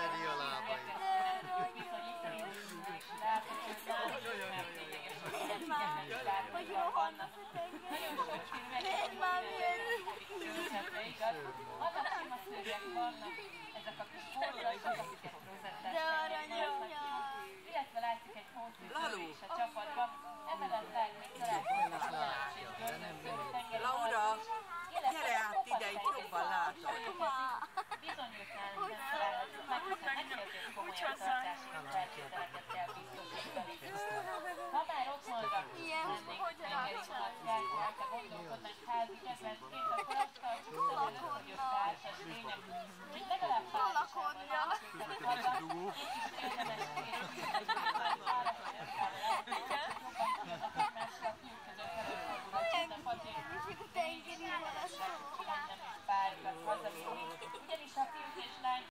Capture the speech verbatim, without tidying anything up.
Teri a lábai. Hogy jó vannak a tengerek. Miért már milyen? Vannak sima szőrek, vannak ezek a kis források, akiket rozettesnek. De aranyos. Illetve látszik egy hószűző is a csapatban. Emellett lehet még találkozni a Ferenc és Gördön tengeri. Laura, gyere át ide, itt jobban látod. Bizonyultnál nem találhatjuk meg, hiszen neki azért komolyan tartási feltételeket kell biztosítani. Ha már otthonra mennénk tengeri vonatjárt, ha gondolkodnánk házi kedvencként, akkor azt tartsuk szem előtt, hogy a társas lények